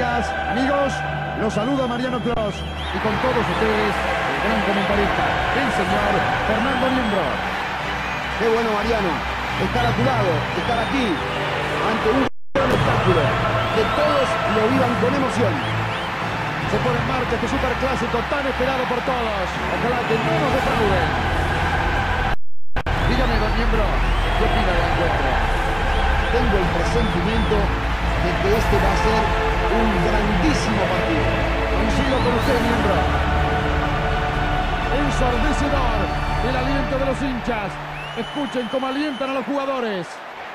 amigas, amigos, los saluda Mariano Clos y con todos ustedes el gran comentarista, el señor Fernando Niembro. Qué bueno, Mariano, estar a tu lado, estar aquí ante un gran espectáculo, que todos lo vivan con emoción. Se pone en marcha este superclásico tan esperado por todos. Ojalá que no nos defrauden. Dígame, don Niembro, ¿qué opina del encuentro? Tengo el presentimiento de que este va a ser un grandísimo partido. Coincido con usted, Niembro. Ensordecedor el aliento de los hinchas. Escuchen cómo alientan a los jugadores.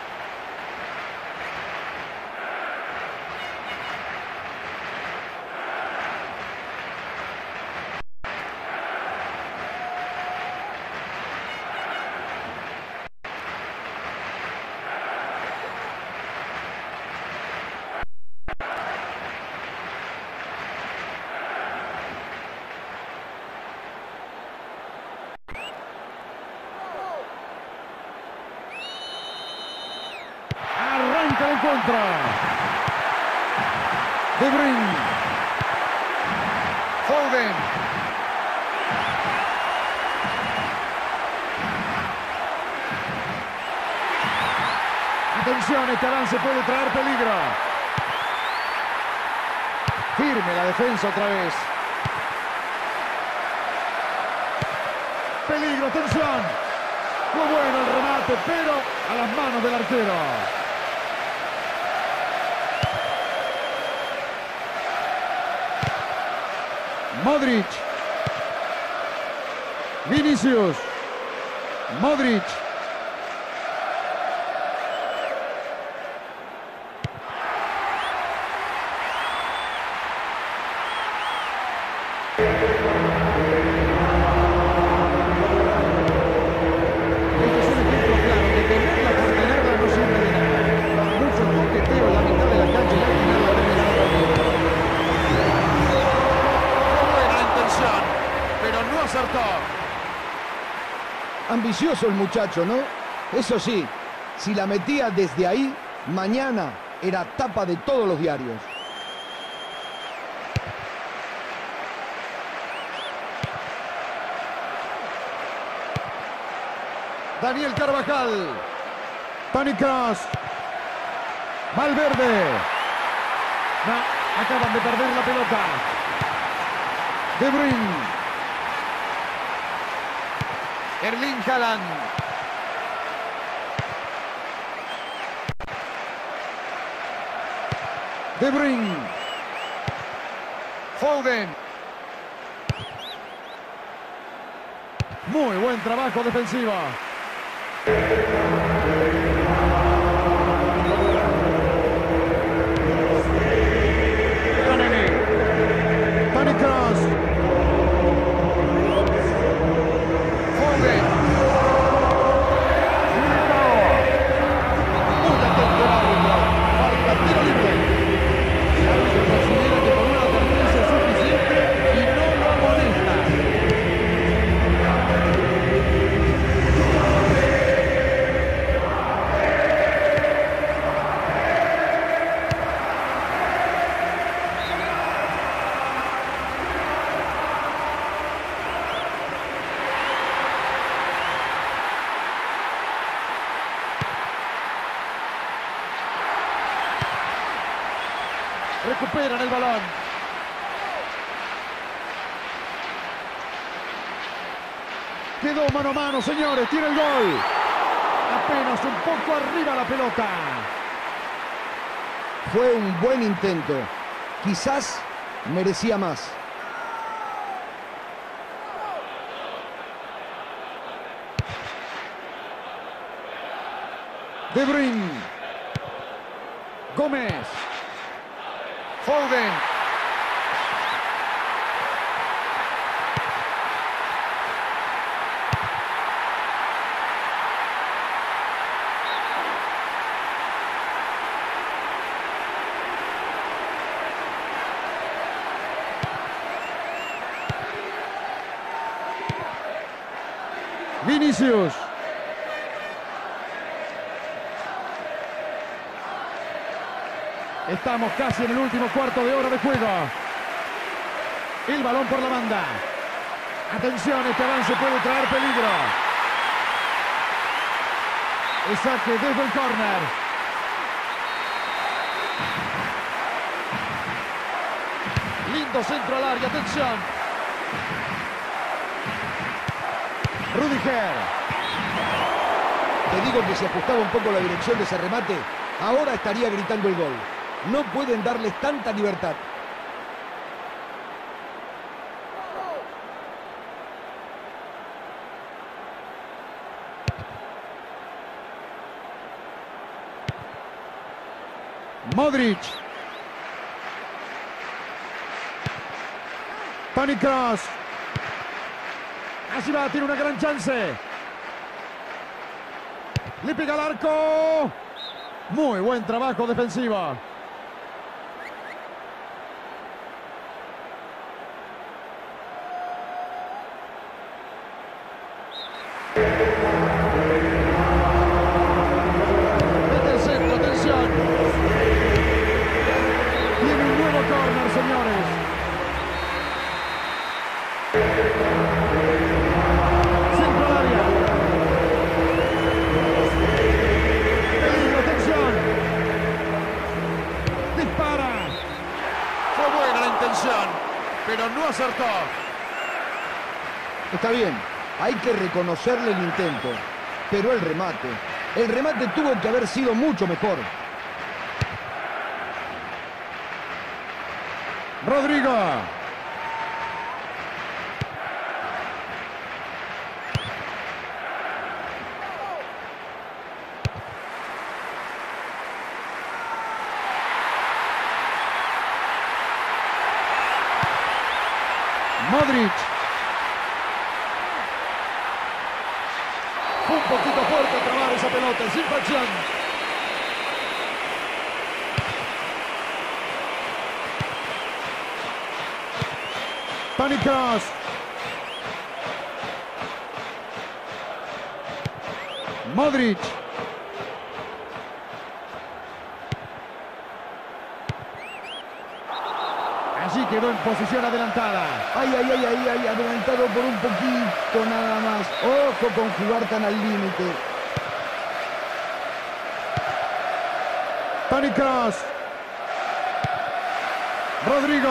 En contra. De Bruyne. Foden. Atención, este avance puede traer peligro. Firme la defensa otra vez. Peligro, atención. Muy bueno el remate, pero a las manos del arquero. Modric. Vinicius. Modric. Ambicioso el muchacho, ¿no? Eso sí, si la metía desde ahí, mañana era tapa de todos los diarios. Daniel Carvajal. Toni Kroos. Valverde. No, acaban de perder la pelota. De Bruyne. Erling Haaland. De Bruyne. Foden. Muy buen trabajo defensivo. Toni Kroos. Recuperan el balón. Quedó mano a mano, señores. Tiene el gol. Apenas un poco arriba la pelota. Fue un buen intento. Quizás merecía más. De Bruyne. Gómez. Foden. Vinicius. Estamos casi en el último cuarto de hora de juego. El balón por la banda. Atención, este avance puede traer peligro. El saque desde el córner. Lindo centro al área, atención. Rüdiger. Te digo que si ajustaba un poco la dirección de ese remate, ahora estaría gritando el gol. No pueden darles tanta libertad. Modric. Toni Kroos. Así va, tiene una gran chance. Le pega al arco. Muy buen trabajo defensivo. Mete el centro, atención. Tiene un nuevo córner, señores. Centro al área. Peligro, atención. Dispara. Fue buena la intención, pero no acertó. Está bien, hay que reconocerle el intento, pero el remate tuvo que haber sido mucho mejor. Rodrigo. Modric. Fue un poquito fuerte trabar esa pelota, sin fracción. Toni Kroos. Modric. Allí quedó en posición adelantada. Ay, adelantado por un poquito nada más. Ojo con jugar tan al límite. Toni Kroos. Rodrigo.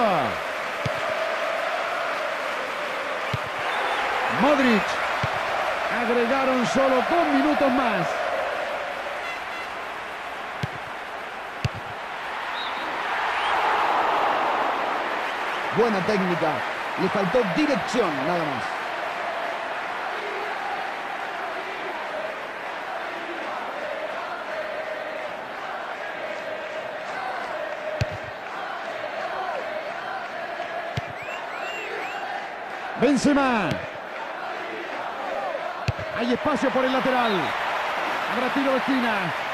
Modric. Agregaron solo 2 minutos más. Buena técnica. Le faltó dirección, nada más. Benzema. Hay espacio por el lateral. Habrá tiro de esquina.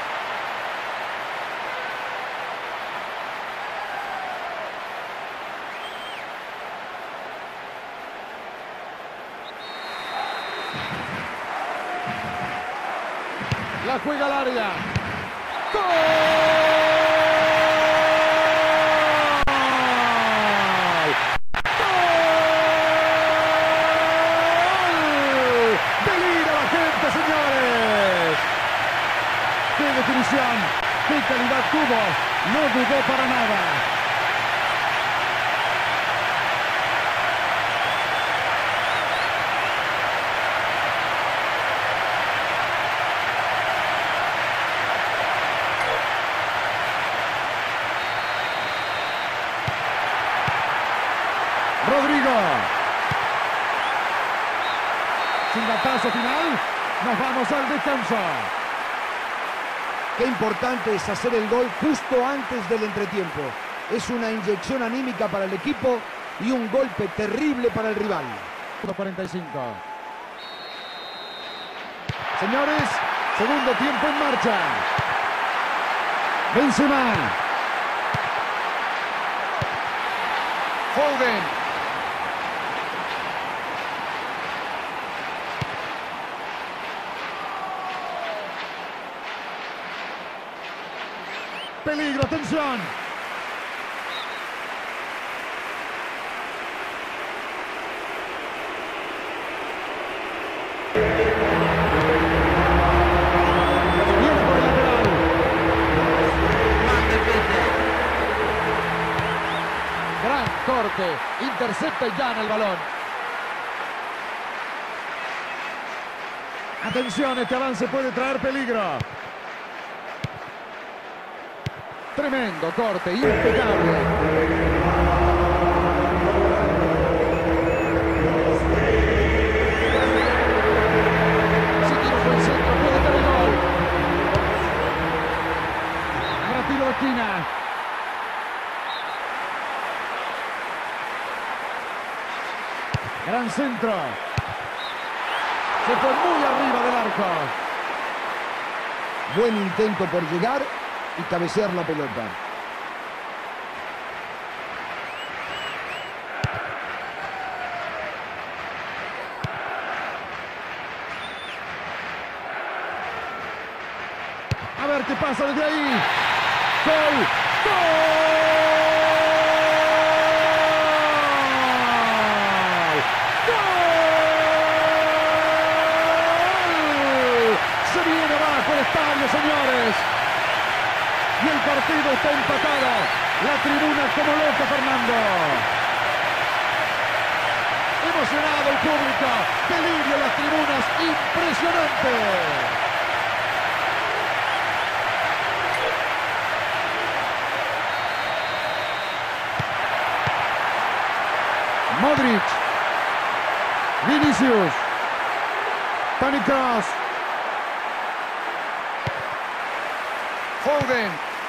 La juega al área. ¡Gol! Definición, qué calidad tuvo, no dudó para nada. Rodrigo. Silbatazo final, nos vamos al descanso. Qué importante es hacer el gol justo antes del entretiempo. Es una inyección anímica para el equipo y un golpe terrible para el rival. 45. Señores, segundo tiempo en marcha. Benzema. Foden. Peligro, atención. rebote, intercepta y gana el balón. Atención, este avance puede traer peligro. Tremendo corte, impecable. Si tiene un buen centro, puede estar el gol. Ahora tiro de esquina. Gran centro. Se fue muy arriba del arco. Buen intento por llegar y cabecear la pelota. A ver qué pasa desde ahí. ¡Gol! ¡Gol! Señores, y el partido está empatado. La tribuna como loca, Fernando. Emocionado el público, delirio en las tribunas, impresionante. Modric, Vinicius, Toni Kroos, Foden.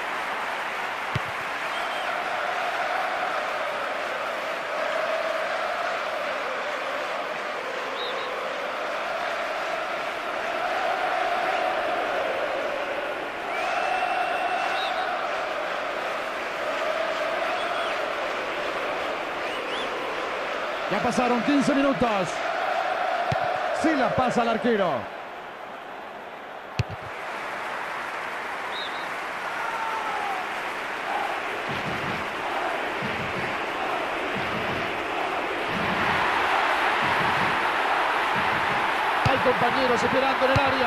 Ya pasaron 15 minutos. Sí la pasa al arquero. Compañeros esperando en el área.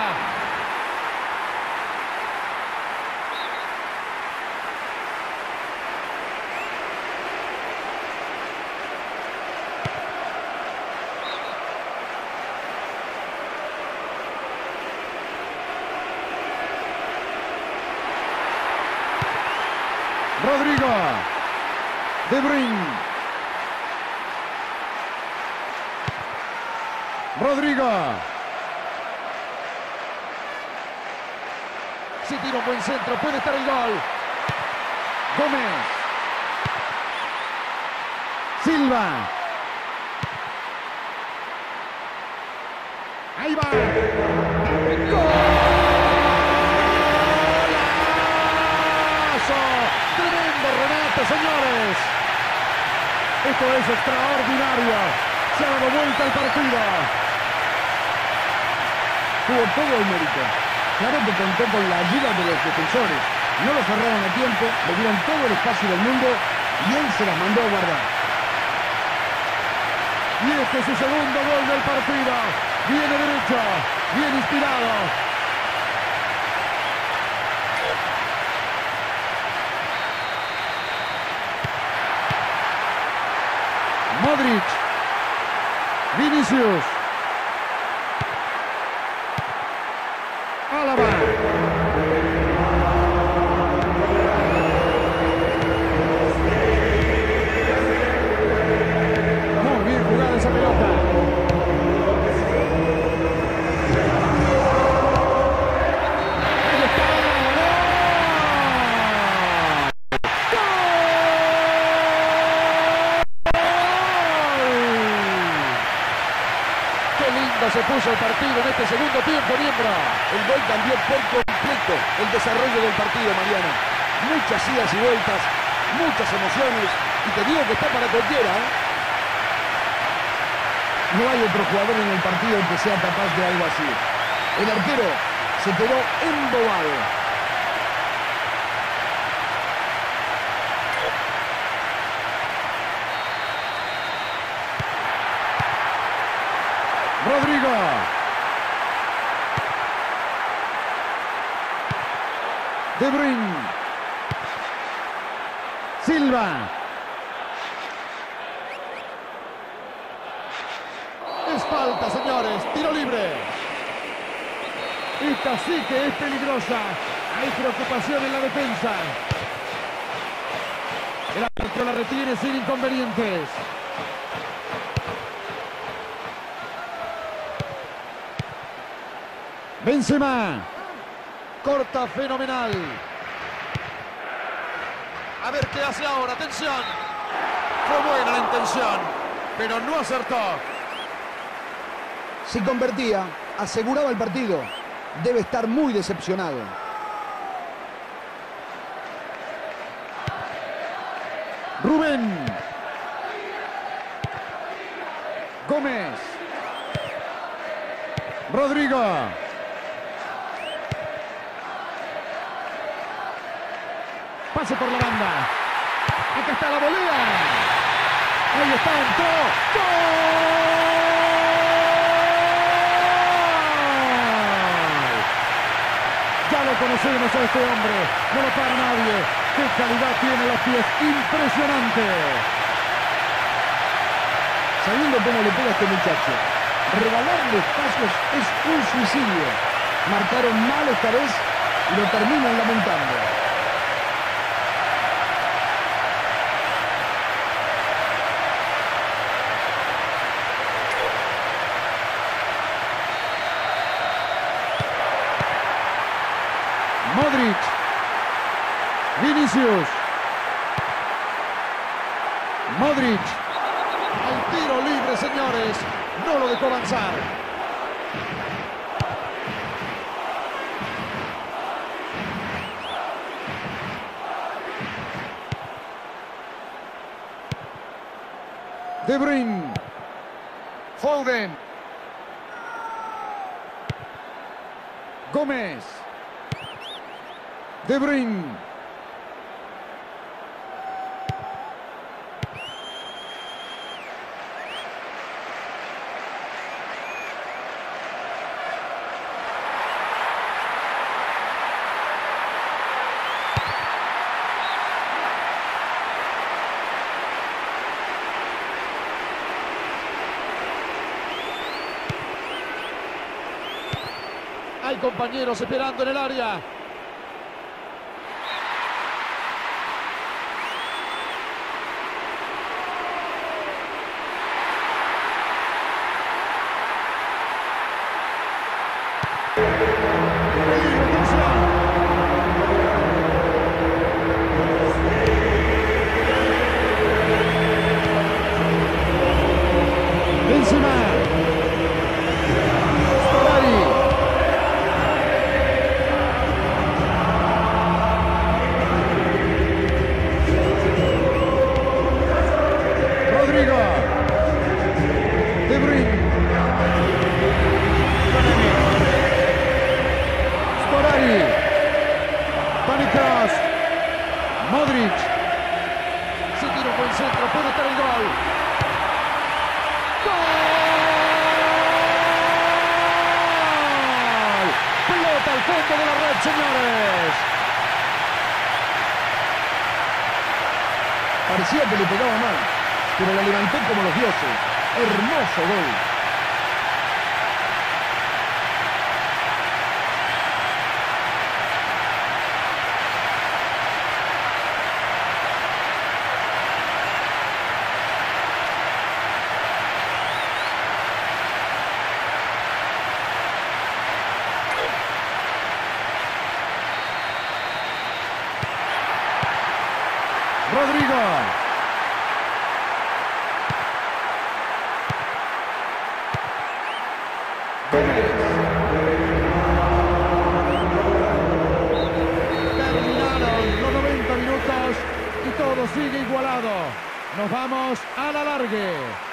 Rodrigo. De Bruyne. Rodrigo. Si tira un buen centro, puede estar el gol. Gómez. Silva. Ahí va. ¡Golazo! Tremendo remate, señores. Esto es extraordinario. Se ha dado vuelta el partido. Tuvo todo el mérito. Claro que contó con la ayuda de los defensores. No lo cerraron a tiempo, le dieron todo el espacio del mundo y él se las mandó a guardar. Y este es su segundo gol del partido. Viene derecho, bien inspirado. Modric. Vinicius. Álava. Muy bien jugada esa pelota. Ahí está. ¡Gol! ¡Qué lindo se puso el partido en este segundo tiempo, miembro! El gol cambió por completo el desarrollo del partido, Mariano. Muchas idas y vueltas, muchas emociones, y te digo que está para cualquiera, ¿eh? No hay otro jugador en el partido que sea capaz de algo así. El arquero se quedó embobado. Rodrigo. De Bruyne. Silva. Falta, señores. Tiro libre. Esta sí que es peligrosa. Hay preocupación en la defensa. El árbitro la retiene sin inconvenientes. Benzema. Corta fenomenal. A ver qué hace ahora. Atención. Fue buena la intención, pero no acertó. Si convertía, aseguraba el partido. Debe estar muy decepcionado. Rubén. Gómez. Rodrigo. Pase por la banda. Acá está la volea. Ahí está, entró. ¡Gol! Ya lo conocemos a este hombre. No lo para nadie. ¡Qué calidad tiene los pies! ¡Impresionante! Sabiendo cómo le pega a este muchacho, regalarle espacios es un suicidio. Marcaron mal esta vez y lo terminan lamentando. Modric. Vinicius. Modric. El tiro libre, señores. No lo dejó avanzar. De Bruyne. Foden. Gómez. De Bruyne. Hay compañeros esperando en el área. Benzema. Scolari. Rodrigo. De Bruyne. Scolari. Toni Kroos. Modric. Si tira un buen centro, puede estar el gol. Pelota al fondo de la red, señores. Parecía que le pegaba mal, pero la levantó como los dioses. Hermoso gol. Rodrigo. Terminaron los 90 minutos y todo sigue igualado. Nos vamos a la largue.